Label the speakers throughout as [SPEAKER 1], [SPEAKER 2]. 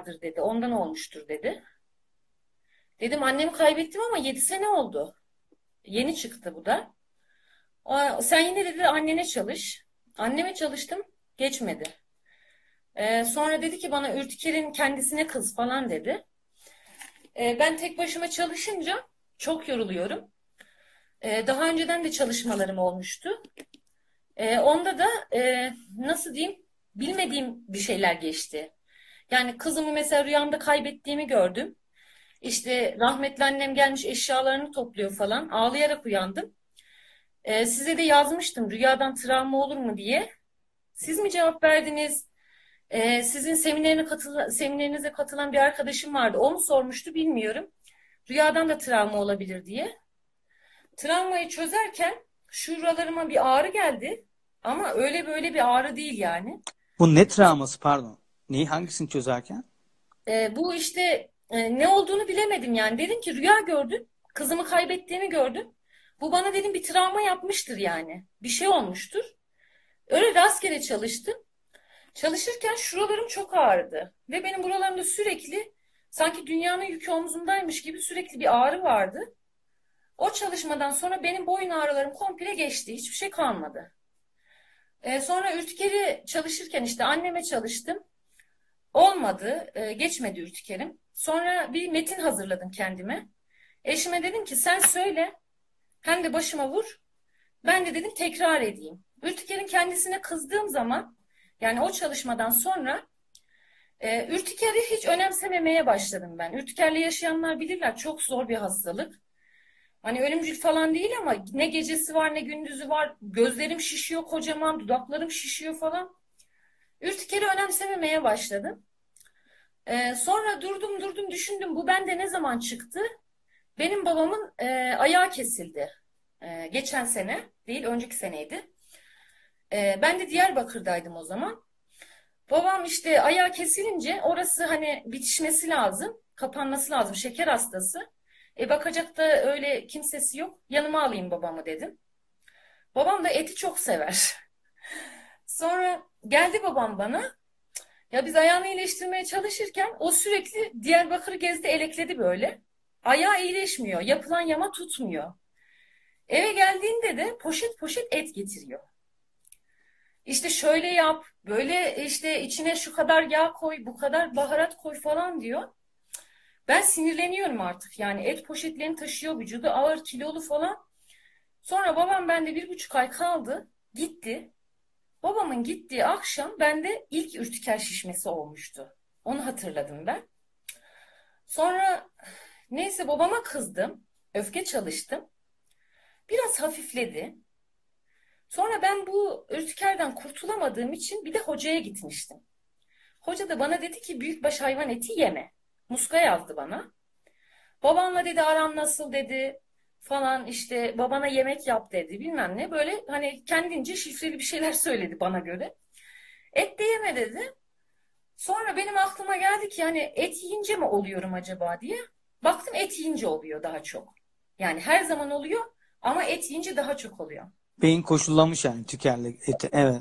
[SPEAKER 1] vardır dedi. Ondan olmuştur dedi. Dedim annemi kaybettim ama 7 sene oldu. Yeni çıktı bu da. Sen yine dedi annene çalış. Anneme çalıştım. Geçmedi. Sonra dedi ki bana Ürtiker'in kendisine kız falan dedi. Ben tek başıma çalışınca çok yoruluyorum. Daha önceden de çalışmalarım olmuştu. Onda da nasıl diyeyim bilmediğim bir şeyler geçti. Yani kızımı mesela rüyamda kaybettiğimi gördüm. İşte rahmetli annem gelmiş eşyalarını topluyor falan. Ağlayarak uyandım. Size de yazmıştım rüyadan travma olur mu diye. Siz mi cevap verdiniz? Sizin seminerinize katılan bir arkadaşım vardı. O mu sormuştu bilmiyorum. Rüyadan da travma olabilir diye. Travmayı çözerken şuralarıma bir ağrı geldi. Ama öyle böyle bir ağrı değil yani.
[SPEAKER 2] Bu ne travması pardon? Neyi hangisini çözerken?
[SPEAKER 1] Bu işte ne olduğunu bilemedim yani. Dedim ki rüya gördüm. Kızımı kaybettiğimi gördüm. Bu bana dedim bir travma yapmıştır yani. Bir şey olmuştur. Öyle rastgele çalıştım. Çalışırken şuralarım çok ağrıdı. Ve benim buralarımda sürekli sanki dünyanın yükü omzumdaymış gibi sürekli bir ağrı vardı. O çalışmadan sonra benim boyun ağrılarım komple geçti. Hiçbir şey kalmadı. Sonra ürtikeri çalışırken işte anneme çalıştım. Olmadı. Geçmedi ürtikerim. Sonra bir metin hazırladım kendime. Eşime dedim ki sen söyle hem de başıma vur. Ben de dedim tekrar edeyim. Ürtiker'in kendisine kızdığım zaman yani o çalışmadan sonra ürtikeri hiç önemsememeye başladım ben. Ürtikerle yaşayanlar bilirler çok zor bir hastalık. Hani ölümcül falan değil ama ne gecesi var ne gündüzü var. Gözlerim şişiyor kocaman, dudaklarım şişiyor falan. Ürtikeri önemsememeye başladım. Sonra durdum düşündüm bu bende ne zaman çıktı? Benim babamın ayağı kesildi. Geçen sene değil önceki seneydi. Ben de Diyarbakır'daydım o zaman. Babam işte ayağı kesilince orası hani bitişmesi lazım. Kapanması lazım. Şeker hastası. Bakacak da öyle kimsesi yok. Yanıma alayım babamı dedim. Babam da eti çok sever. Sonra geldi babam bana. Ya biz ayağını iyileştirmeye çalışırken o sürekli Diyarbakır gezdi elekledi böyle. Ayağı iyileşmiyor. Yapılan yama tutmuyor. Eve geldiğinde de poşet poşet et getiriyor. İşte şöyle yap, böyle işte içine şu kadar yağ koy, bu kadar baharat koy falan diyor. Ben sinirleniyorum artık. Yani et poşetlerini taşıyor, vücudu ağır, kilolu falan. Sonra babam bende 1,5 ay kaldı, gitti. Babamın gittiği akşam bende ilk ürtiker şişmesi olmuştu. Onu hatırladım ben. Sonra neyse babama kızdım, öfke çalıştım. Biraz hafifledi. Sonra ben bu ürtikerden kurtulamadığım için bir de hocaya gitmiştim. Hoca da bana dedi ki büyükbaş hayvan eti yeme. Muska yazdı bana. Babanla dedi aran nasıl dedi falan işte babana yemek yap dedi bilmem ne. Böyle hani kendince şifreli bir şeyler söyledi bana göre. Et de yeme dedi. Sonra benim aklıma geldi ki yani et yiyince mi oluyorum acaba diye. Baktım et yiyince oluyor daha çok. Yani her zaman oluyor ama et yiyince daha çok oluyor.
[SPEAKER 2] Beyin koşullamış yani tükerli eti. Evet.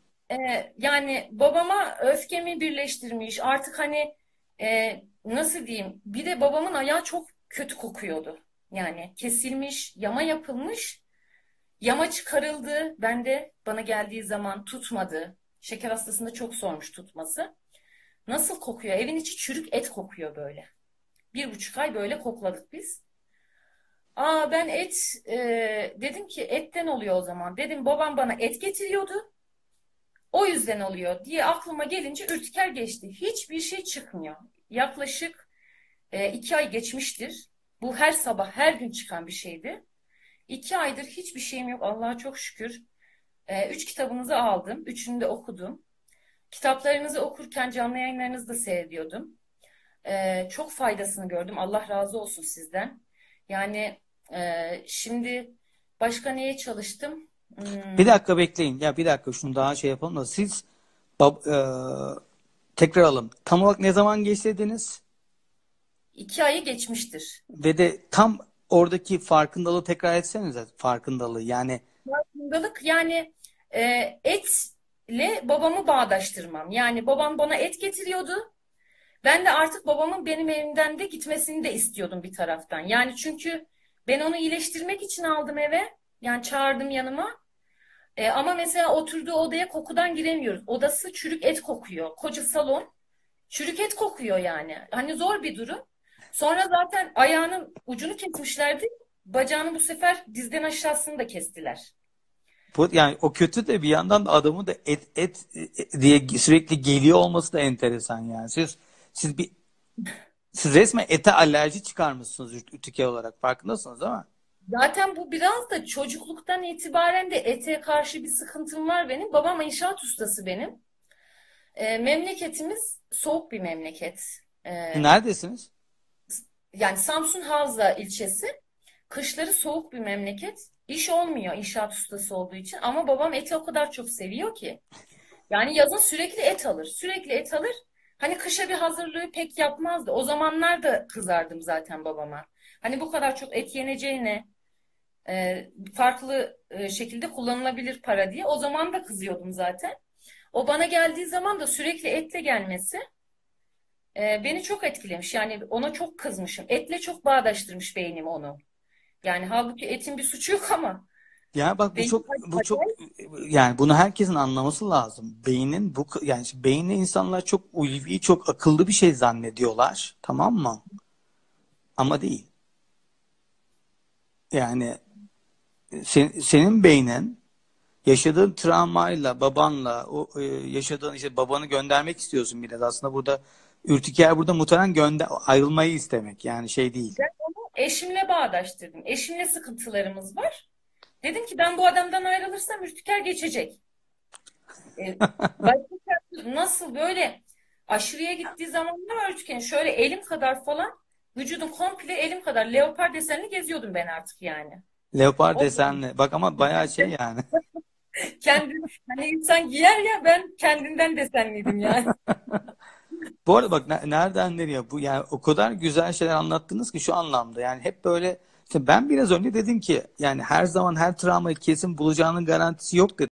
[SPEAKER 1] Yani babama öfkemi birleştirmiş. Artık hani nasıl diyeyim? Bir de babamın ayağı çok kötü kokuyordu. Yani kesilmiş, yama yapılmış. Yama çıkarıldı. Ben de bana geldiği zaman tutmadı. Şeker hastasında çok zormuş tutması. Nasıl kokuyor? Evin içi çürük et kokuyor böyle. 1,5 ay böyle kokladık biz. Ben et dedim ki etten oluyor o zaman. Dedim babam bana et getiriyordu. O yüzden oluyor diye aklıma gelince ürtiker geçti. Hiçbir şey çıkmıyor. Yaklaşık 2 ay geçmiştir. Bu her sabah her gün çıkan bir şeydi. 2 aydır hiçbir şeyim yok Allah'a çok şükür. 3 kitabınızı aldım. Üçünü de okudum. Kitaplarınızı okurken canlı yayınlarınızı da seyrediyordum. Çok faydasını gördüm. Allah razı olsun sizden. Yani şimdi başka neye çalıştım?
[SPEAKER 2] Bir
[SPEAKER 1] Hmm,
[SPEAKER 2] dakika bekleyin. Ya bir dakika şunu daha şey yapalım da siz bab- e, tekrar alalım. Tam olarak ne zaman geçlediniz?
[SPEAKER 1] 2 ayı geçmiştir.
[SPEAKER 2] Ve de tam oradaki farkındalığı tekrar etsenize farkındalığı. Yani
[SPEAKER 1] Farkındalık yani e, etle babamı bağdaştırmam. Yani babam bana et getiriyordu. Ben de artık babamın benim evimden de gitmesini de istiyordum bir taraftan. Yani çünkü ben onu iyileştirmek için aldım eve. Yani çağırdım yanıma. Ama mesela oturduğu odaya kokudan giremiyoruz. Odası çürük et kokuyor. Koca salon çürük et kokuyor yani. Hani zor bir durum. Sonra zaten ayağının ucunu kesmişlerdi. Bacağını bu sefer dizden aşağısını da kestiler.
[SPEAKER 2] Yani o kötü de bir yandan da adamı da diye sürekli geliyor olması da enteresan yani. Siz bir siz resmen ete alerji çıkarmışsınız ülke olarak. Farkındasınız ama.
[SPEAKER 1] Zaten bu biraz da çocukluktan itibaren de ete karşı bir sıkıntım var benim. Babam inşaat ustası benim. Memleketimiz soğuk bir memleket.
[SPEAKER 2] Neredesiniz?
[SPEAKER 1] Yani Samsun Havza ilçesi. Kışları soğuk bir memleket. İş olmuyor inşaat ustası olduğu için. Ama babam eti o kadar çok seviyor ki. Yani yazın sürekli et alır. Sürekli et alır. Hani kışa bir hazırlığı pek yapmazdı. O zamanlar da kızardım zaten babama. Hani bu kadar çok et yeneceğine farklı şekilde kullanılabilir para diye. O zaman da kızıyordum zaten. O bana geldiği zaman da sürekli etle gelmesi beni çok etkilemiş. Yani ona çok kızmışım. Etle çok bağdaştırmış beynim onu. Yani halbuki etin bir suçu yok ama
[SPEAKER 2] Ya bak
[SPEAKER 1] benim
[SPEAKER 2] bu çok yani bunu herkesin anlaması lazım. Beynin yani beyni insanlar çok ulvi, çok akıllı bir şey zannediyorlar. Tamam mı? Ama değil. Yani senin beynin yaşadığın travmayla, babanla, yaşadığın işte babanı göndermek istiyorsun biraz. Aslında burada ürtiker burada muhtemelen ayrılmayı istemek. Yani şey değil.
[SPEAKER 1] ben onu eşimle bağdaştırdım. Eşimle sıkıntılarımız var. Dedim ki ben bu adamdan ayrılırsam Ürtüker geçecek. Başka nasıl böyle aşırıya gittiği zamanlar var Ürtüker'in. Şöyle elim kadar falan vücudum komple elim kadar leopar desenli geziyordum ben artık yani.
[SPEAKER 2] Leopar
[SPEAKER 1] O
[SPEAKER 2] desenli. Bak ama bayağı şey yani.
[SPEAKER 1] kendi hani insan giyer ya ben kendinden desenliydim yani.
[SPEAKER 2] Bu arada bak nereden nereye bu yani o kadar güzel şeyler anlattınız ki şu anlamda yani hep böyle işte ben biraz önce dedim ki yani her zaman her travmayı kesin bulacağının garantisi yok dedim.